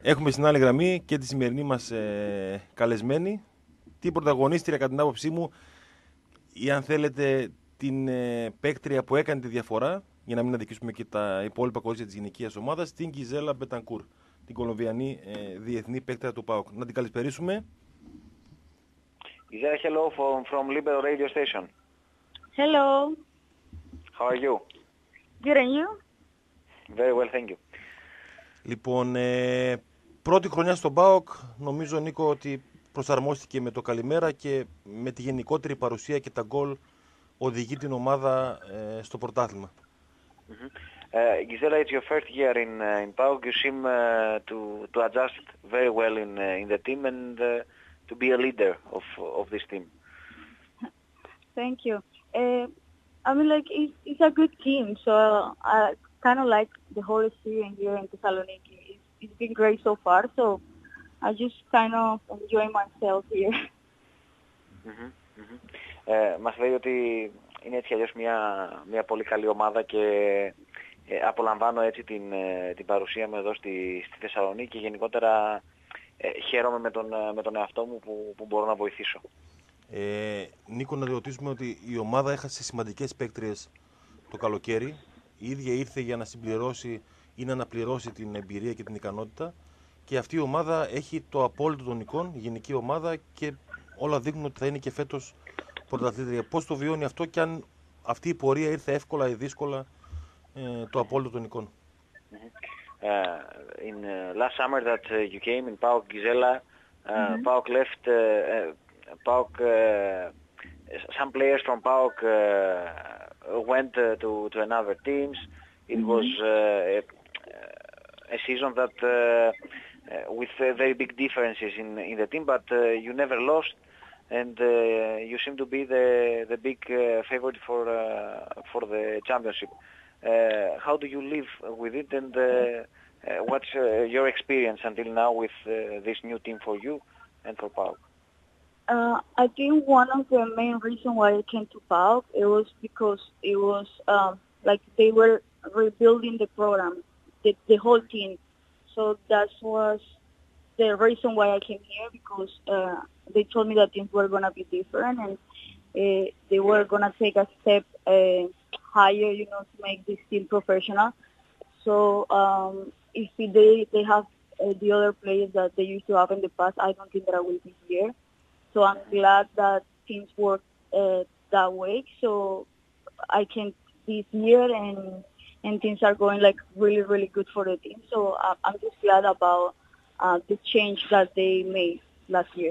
Έχουμε στην άλλη γραμμή και τη σημερινή μας καλεσμένη, την πρωταγωνίστρια κατά την άποψή μου, ή αν θέλετε την παίκτρια που έκανε τη διαφορά, για να μην αδικήσουμε και τα υπόλοιπα κορίτσια της γυναικείας ομάδας, την Γκιζέλα Μπετανκούρ, την Κολομβιανή διεθνή παίκτρια του ΠΑΟΚ. Να την καλησπερίσουμε. Gisela, hello from Libero radio station. Hello. How are you? Good, and you? Very well, thank you. Λοιπόν, πρώτη χρονιά στον ΠΑΟΚ, νομίζω Νίκο ότι προσαρμόστηκε με το καλημέρα και με τη γενικότερη παρουσία και τα γκολ οδηγεί την ομάδα στο πρωτάθλημα. Gisela, it's your first year in PAOK. You seem to adjust very well in the team and to be a leader of this team. Thank you. I mean, like, it's a good team, so I kind of like the whole experience here in Thessaloniki. It's been great so far, so I just kind of enjoy myself here. Μας λέει ότι είναι έτσι αλλιώς μια πολύ καλή ομάδα και απολαμβάνω έτσι την παρουσία μου εδώ στη Θεσσαλονίκη και γενικότερα χαίρομαι με τον εαυτό μου που μπορώ να βοηθήσω. Νίκο, να ρωτήσουμε ότι η ομάδα έχασε σημαντικές παίκτριες το καλοκαίρι. Η ίδια ήρθε για να συμπληρώσει ή να αναπληρώσει την εμπειρία και την ικανότητα και αυτή η ομάδα έχει το απόλυτο των εικόν, η γενική ομάδα, και όλα δείχνουν ότι θα είναι και φέτος πρωταθλήτρια. Πώς το βιώνει αυτό και αν αυτή η πορεία ήρθε εύκολα ή δύσκολα, το απόλυτο των εικόν? In last summer that you came in PAOK, Gisela, PAOK left, PAOK, some players from PAOK went to another teams. It was a season that with very big differences in the team, but you never lost, and you seem to be the big favorite for the championship. How do you live with it, and what's your experience until now with this new team for you and for PAOK? I think one of the main reasons why I came to PAOK, it was because it was like they were rebuilding the program, the whole team. So that was the reason why I came here, because they told me that things were going to be different and they were going to take a step higher, you know, to make this team professional. So if they have the other players that they used to have in the past, I don't think that I will be here. So I'm glad that things work that way. So I can be here and things are going like really, really good for the team. So I'm just glad about the change that they made last year.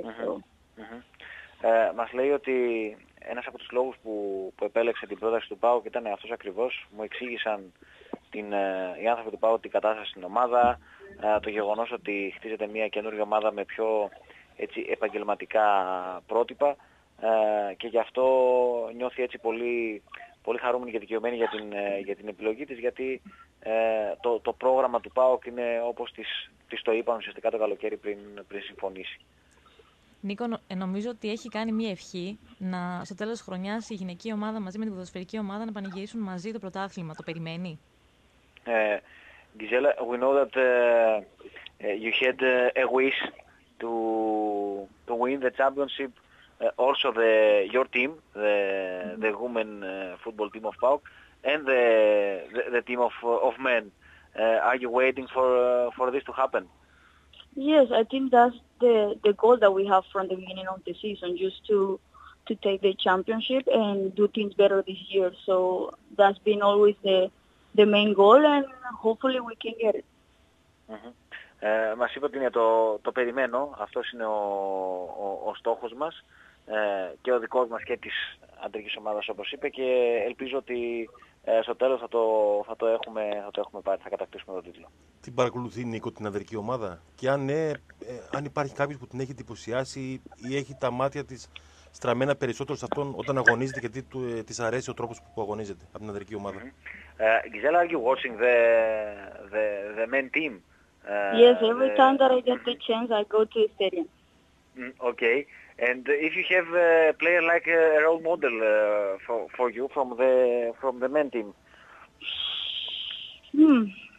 Μας λέει ότι ένας από τους λόγους που επέλεξε την πρόταση του ΠΑΟΚ ήταν αυτός ακριβώς. Μου εξήγησαν οι άνθρωποι του ΠΑΟΚ την κατάσταση στην ομάδα, το γεγονός ότι χτίζεται μια καινούργια ομάδα με πιο έτσι επαγγελματικά πρότυπα και γι' αυτό νιώθει έτσι πολύ, πολύ χαρούμενη και δικαιωμένη για την επιλογή της, γιατί το πρόγραμμα του ΠΑΟΚ είναι όπως της το είπαν ουσιαστικά το καλοκαίρι πριν συμφωνήσει. Νίκο, νομίζω ότι έχει κάνει μια ευχή στο τέλος της χρονιάς η γυναική ομάδα μαζί με την ποδοσφαιρική ομάδα να πανηγυρίσουν μαζί το πρωτάθλημα. Το περιμένει? Gisela, we know that you had a wish to win the championship. Also your team, the women football team of PAOK, and the team of men. Are you waiting for this to happen? Yes, I think that's the goal that we have from the beginning of the season, just to take the championship and do things better this year. So that's been always the main goal, and hopefully we can get it. Μας είπε ότι είναι το περιμένω, αυτός είναι ο στόχος μας και ο δικός μας και της αντρικής ομάδας, όπως είπε, και ελπίζω ότι στο τέλος θα το έχουμε πάρει, θα κατακτήσουμε τον τίτλο. Την παρακολουθεί, Νίκο, την ανδρική ομάδα, και αν ναι, αν υπάρχει κάποιος που την έχει εντυπωσιάσει ή έχει τα μάτια της στραμμένα περισσότερο σε αυτόν όταν αγωνίζεται, γιατί της αρέσει ο τρόπος που αγωνίζεται από την ανδρική ομάδα? Gisela, are you watching the men team? Yes, every time that I get the chance, I go to the stadium. Okay, and if you have a player like a role model for you from the men team?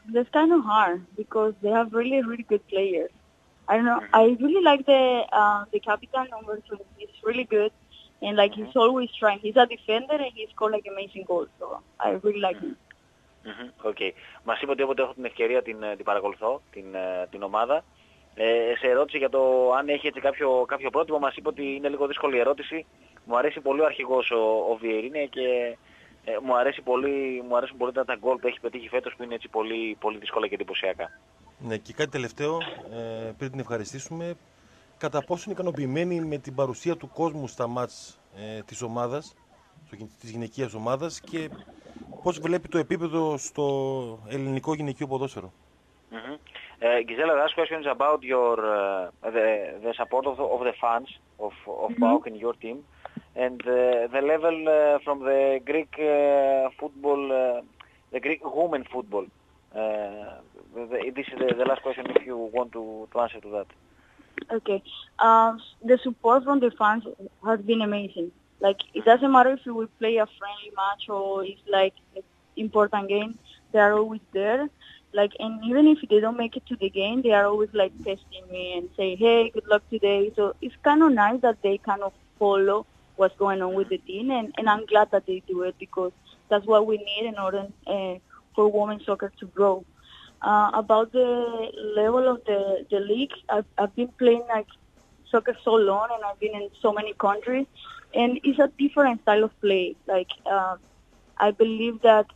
that's kind of hard because they have really, really good players. I don't know. I really like the captain number 20. He's really good, and like he's always trying. He's a defender and he scored like amazing goals. So I really like him. Okay. Μας είπε ότι όποτε έχω την ευκαιρία την παρακολουθώ την ομάδα. Σε ερώτηση για το αν έχει έτσι κάποιο πρότυπο, μας είπε ότι είναι λίγο δύσκολη ερώτηση. Μου αρέσει πολύ ο αρχηγός ο Βιερίνε και μου αρέσουν πολύ τα γκολ που έχει πετύχει φέτος που είναι έτσι πολύ, πολύ δύσκολα και εντυπωσιακά. Ναι, και κάτι τελευταίο, πριν την ευχαριστήσουμε, κατά πόσο είναι ικανοποιημένη με την παρουσία του κόσμου στα μάτς της ομάδας, της γυναικείας ομάδας και πώς βλέπει το επίπεδο στο ελληνικό γυναικείο ποδόσφαιρο. Gisela, the last question is about your the support of the fans of PAOK in your team and the level from the Greek football, the Greek women football. This is the last question if you want to answer to that. Okay. The support from the fans has been amazing. Like, it doesn't matter if we play a friendly match or it's like an important game, they are always there. Like, and even if they don't make it to the game, they are always like testing me and say, hey, good luck today. So it's kind of nice that they kind of follow what's going on with the team, and I'm glad that they do it because that's what we need in order for women's soccer to grow. About the level of the league, I've been playing like soccer so long and I've been in so many countries, and it's a different style of play. Like, I believe that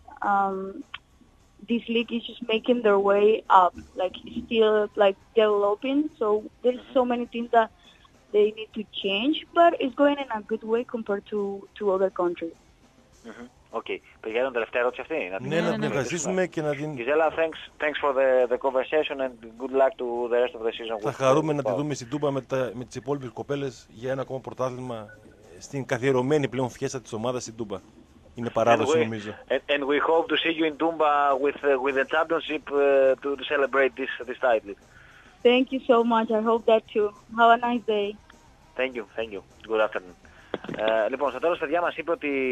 this league is just making their way up. Like, it's still like developing, so there's so many things that they need to change, but it's going in a good way compared to other countries. Okay. Παιδιά, είναι τελευταία ερώτηση αυτή. Ναι, να την ευχαριστήσουμε και να την... Gisela, thanks for the conversation and good luck to the rest of the season. Θα χαρούμε να τη δούμε στην Τούμπα με τις υπόλοιπες κοπέλες για ένα ακόμα πρωτάθλημα στην καθιερωμένη πλέον φιέστα της ομάδας στην Τούμπα. Είναι παράδοση νομίζω. And we hope to see you in Tumba with the championship to celebrate this title. Thank you so much. I hope that too. Have a nice day. Thank you. Good afternoon. Λοιπόν, στο τέλος, παιδιά, μας είπε ότι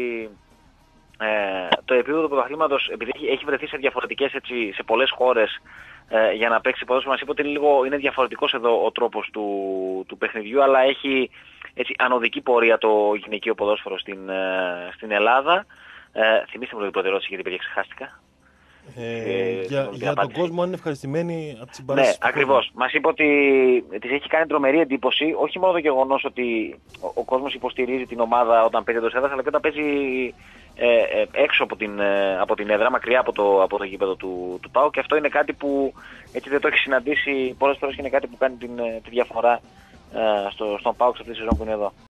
το επίπεδο του πρωταθλήματος, επειδή έχει βρεθεί σε διαφορετικές, έτσι, σε πολλές χώρες για να παίξει ποδόσφαιρο, μας είπε ότι είναι διαφορετικός εδώ ο τρόπος του παιχνιδιού, αλλά έχει έτσι ανωδική πορεία το γυναικείο ποδόσφαιρο στην Ελλάδα. Θυμήστε μου την πρώτη ερώτηση γιατί παιδιά ξεχάστηκα. Για τον κόσμο αν είναι ευχαριστημένοι από τις συμπαράσεις. Ναι, ακριβώς. Μας είπε ότι της έχει κάνει τρομερή εντύπωση, όχι μόνο το γεγονός ότι ο κόσμος υποστηρίζει την ομάδα όταν παίζει εντός έδρας, αλλά και όταν παίζει έξω από την έδρα, μακριά από το γήπεδο του ΠΑΟΚ, και αυτό είναι κάτι που έτσι δεν το έχει συναντήσει πολλές φορές και είναι κάτι που κάνει τη διαφορά στον ΠΑΟΚ σε αυτή τη σεζόν που είναι εδώ.